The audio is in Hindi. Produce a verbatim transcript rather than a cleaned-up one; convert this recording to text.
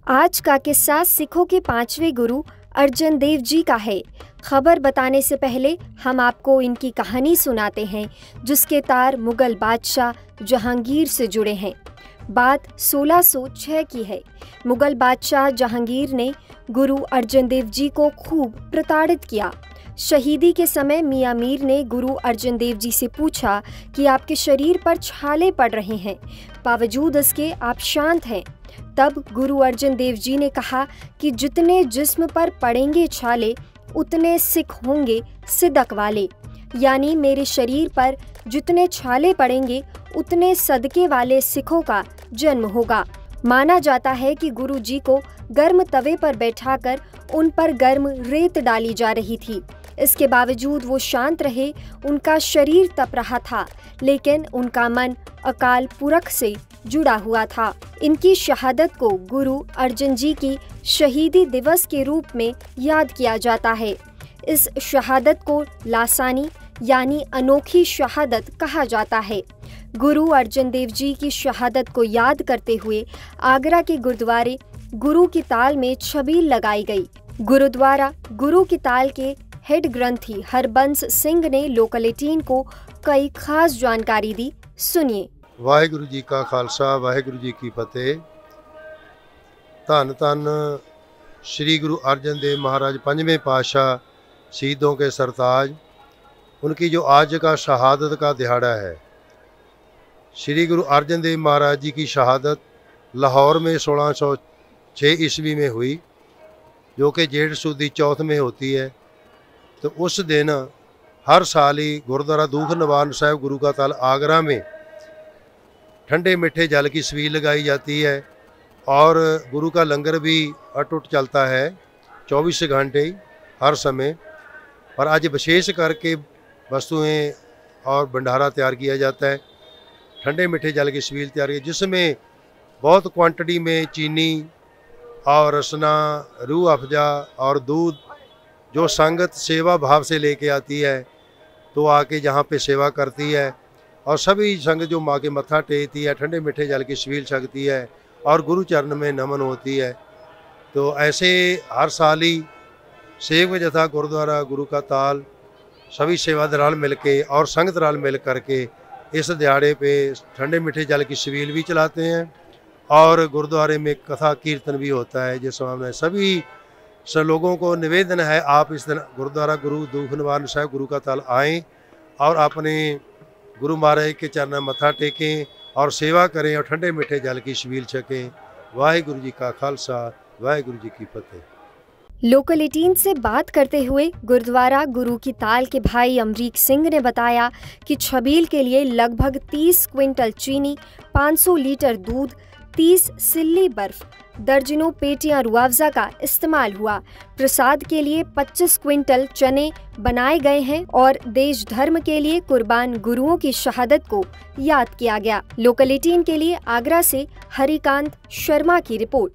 आज का किस्सा सिखों के पांचवें गुरु अर्जन देव जी का है। खबर बताने से पहले हम आपको इनकी कहानी सुनाते हैं, जिसके तार मुगल बादशाह जहांगीर से जुड़े हैं। बात सोलह सौ छह की है। मुगल बादशाह जहांगीर ने गुरु अर्जन देव जी को खूब प्रताड़ित किया। शहीदी के समय मियां मीर ने गुरु अर्जन देव जी से पूछा कि आपके शरीर पर छाले पड़ रहे हैं, बावजूद इसके आप शांत हैं। तब गुरु अर्जन देव जी ने कहा कि जितने जिस्म पर पड़ेंगे छाले, उतने सिख होंगे सिदक वाले, यानी मेरे शरीर पर जितने छाले पड़ेंगे, उतने सदके वाले सिखों का जन्म होगा। माना जाता है कि गुरु जी को गर्म तवे पर बैठाकर उन पर गर्म रेत डाली जा रही थी। इसके बावजूद वो शांत रहे। उनका शरीर तप रहा था, लेकिन उनका मन अकाल पुरख से जुड़ा हुआ था। इनकी शहादत को गुरु अर्जन जी की शहीदी दिवस के रूप में याद किया जाता है। इस शहादत को लासानी यानी अनोखी शहादत कहा जाता है। गुरु अर्जन देव जी की शहादत को याद करते हुए आगरा के गुरुद्वारे गुरु की ताल में छबील लगाई गई। गुरुद्वारा गुरु की ताल के हेड ग्रंथी हरबंस सिंह ने लोकल एटीन को कई खास जानकारी दी। सुनिए। वाहिगुरु जी का खालसा, वाहिगुरु जी की फतेह। धन धन श्री गुरु अर्जन देव महाराज पंजवें पातशाह शहीदों के सरताज, उनकी जो आज का शहादत का दिहाड़ा है। श्री गुरु अर्जन देव महाराज जी की शहादत लाहौर में सोलह सौ छः ईस्वी में हुई, जो कि जेठ सुदी चौथ में होती है। तो उस दिन हर साल ही गुरुद्वारा दूख निवारण साहिब गुरु का ताल आगरा में ठंडे मीठे जल की छबील लगाई जाती है और गुरु का लंगर भी अटूट चलता है चौबीस घंटे हर समय। और आज विशेष करके वस्तुएं और भंडारा तैयार किया जाता है, ठंडे मीठे जल की छबील तैयार की, जिसमें बहुत क्वांटिटी में चीनी और रसना, रूह अफ़ज़ा और दूध जो संगत सेवा भाव से लेके आती है, तो आके जहाँ पे सेवा करती है और सभी संगत जो माँ के मत्था टेकती है, ठंडे मीठे जल की छबील छकती है और गुरु चरण में नमन होती है। तो ऐसे हर साल ही सेवक जथा गुरुद्वारा गुरु का ताल सभी सेवादार मिल के और संगत राल मिल करके इस दिहाड़े पे ठंडे मीठे जल की छबील भी चलाते हैं और गुरुद्वारे में कथा कीर्तन भी होता है। जिस में सभी सब लोगों को निवेदन है, आप इस दिन गुरुद्वारा गुरु दूख निवारण साहिब गुरु का ताल आएँ और अपने गुरु महाराज के चरण में मत्था टेकें और सेवा करें और ठंडे मीठे जल की छबील छकें। वाहिगुरु जी का खालसा, वाहिगुरु जी की फतेह। लोकल एटीन से बात करते हुए गुरुद्वारा गुरु की ताल के भाई अमरीक सिंह ने बताया कि छबील के लिए लगभग तीस क्विंटल चीनी, पाँच सौ लीटर दूध, तीस सिल्ली बर्फ, दर्जनों पेटियां रुआवजा का इस्तेमाल हुआ। प्रसाद के लिए पच्चीस क्विंटल चने बनाए गए हैं और देश धर्म के लिए कुर्बान गुरुओं की शहादत को याद किया गया। लोकल एटीन के लिए आगरा से हरिकांत शर्मा की रिपोर्ट।